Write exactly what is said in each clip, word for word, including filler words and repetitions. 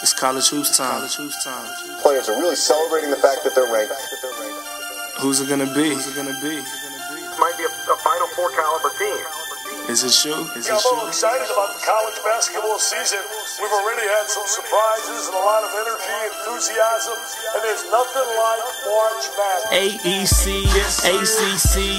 It's college hoops time. Players are really celebrating the fact that they're ranked. Who's it gonna be? Who's it gonna be? Might be a, a Final Four caliber team. Is it true? Is Yeah, it I'm true? excited about the college basketball season. We've already had some surprises and a lot of energy, enthusiasm, and there's nothing like March Madness. A E C, A C C,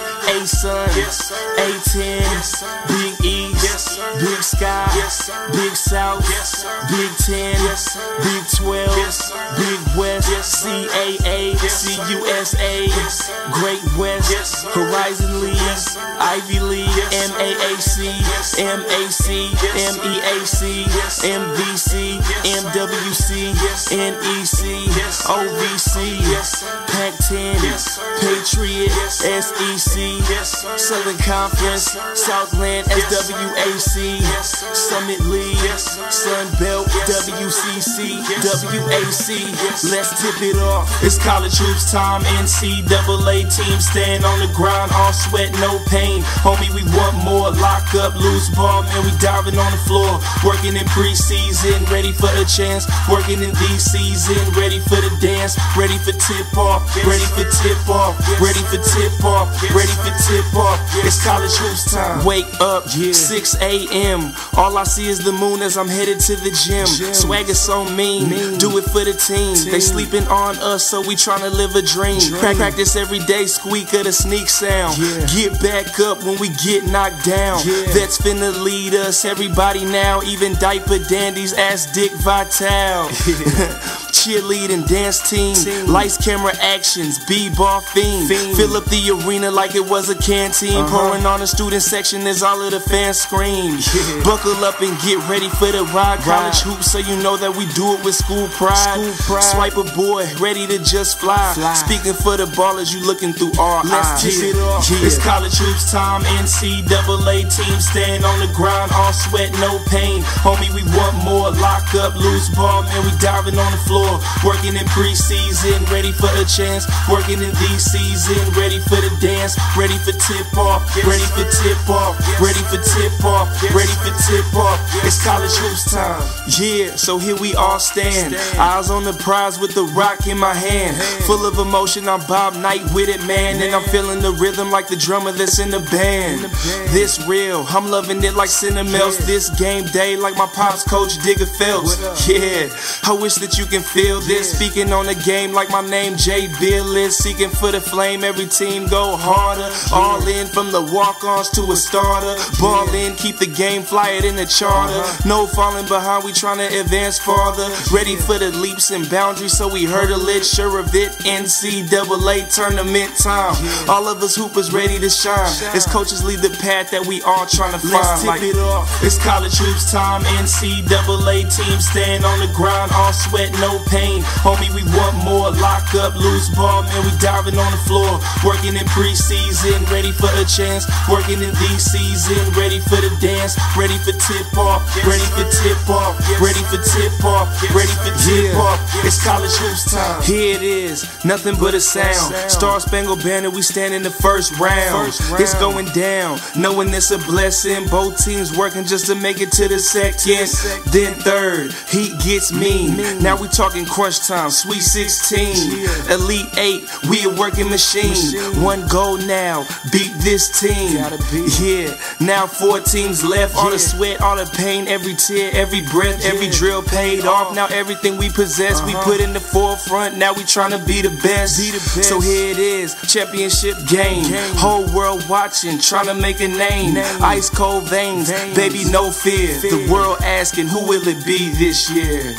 A-Sun, A ten, Big East, Big Sky, Big South, Big Ten, Big twelve, Big West, C A A, C U S A, Great West, Horizon League, Ivy League, M A A C, M A C, M E A C, M V C, M W C, N E C, O V C, Pac ten, Patriot, S E C, Southern Conference, Southland, S W A C, Summit League, Sun Belt, W C C, W A C. Let's tip it off. It's college hoops time. N C double A team stand on the ground, all sweat, no pain. Homie, we want more. Lock up, loose ball, man, we diving on the floor. Working in preseason, ready for the chance. Working in the season, ready for the dance. Ready for tip off, ready for tip off, ready for tip off, ready for tip off. It's college hoops time. Wake up, six A M All I see is the moon as I'm headed to the gym. Swagger so mean, do it for the team. They sleeping on us, so we tryna live a dream. Practice every day, squeak of the sneak sound. Get back up when we get knocked down. That's finna lead us, everybody now. Even diaper dandies, ass Dick Vitale. Cheerleading, dance team, lights, camera, actions, b-ball fiend. Fill up the arena like it was a canteen. Pouring on the student section as all of the fans scream. Buckle up and get ready for the ride. College hoops, so you know that we do it with school pride. Swipe a boy, ready to just fly. Speaking for the ballers, you looking through our eyes. Let's tip it off. It's college hoops time. N C double A team stand on the ground, all sweat, no pain. Homie, we want more. Lock up, loose ball, man, we diving on the floor. Working in preseason, ready for a chance. Working in the season, ready for the dance. Ready for tip off, ready for tip off, ready for tip off, ready for tip off. It's college hoops time. Yeah, so here we all stand. Eyes on the prize with the rock in my hand. Full of emotion, I'm Bob Knight with it, man. And I'm feeling the rhythm like the drummer that's in the band. This real, I'm loving it like Cinemelts. This game day like my pops coach Digger Phelps. Yeah, I wish that you can feel this. Speaking on the game like my name Jay Bill is. Seeking for the flame, every team go harder. All in from the walk-ons to a starter. Ball in, keep the game, fly it in the charter. No falling behind, we tryna advance farther. Ready for the leaps and boundaries, so we hurdle it. Sure of it, N C double A tournament time. All of us hoopers ready to shine. As coaches lead the path that we all tryna find. Let's tip it off. It's college hoops time. N C double A team stand on the ground, all sweat, no pain. Homie, we want more. Lock up, loose ball, man, we diving on the floor. Working in preseason, ready for a chance. Working in the season, ready for the dance. Ready for tip off, ready for tip off, ready for tip off, ready for tip off. It's college hoops time. Here it is, nothing but a sound. Star Spangled Banner, we stand in the first round. It's going down, knowing it's a blessing. Both teams working just to make it to the second, then third. Heat gets mean. Now we talking crunch time, Sweet sixteen, Elite eight, we a working machine. One goal now, beat this team. Yeah, now four teams left. All the sweat, all the pain, every tear, every breath, every drill paid off. Now everything we possess, we put in the forefront. Now we tryna be the best. So here it is, championship game. Whole world watching, tryna make a name. Ice cold veins, baby, no fear. The world asking, who will it be this year?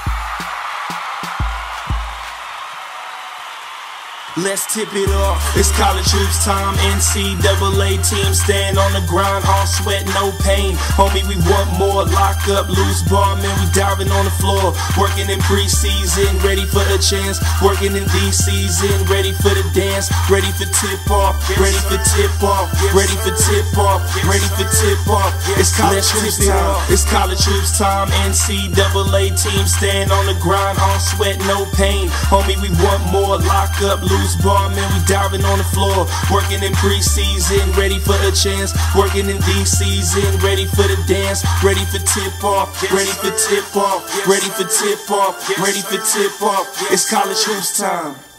Let's tip it off. It's college hoops time. N C double A team stand on the ground, all sweat, no pain. Homie, we want more. Lock up, loose ball, man, we diving on the floor. Working in preseason, ready for a chance. Working in the season, ready for the dance. Ready for tip off, ready for tip off, ready for tip off, ready for tip off. It's college hoops time. It's college hoops time. N C double A team stand on the ground, all sweat, no pain. Homie, we want more. Lock up, loose juice bar, man, we diving on the floor. Working in preseason, ready for a chance. Working in the season, ready for the dance. Ready for tip off, ready for tip off, ready for tip off, ready for tip off. It's college hoops time.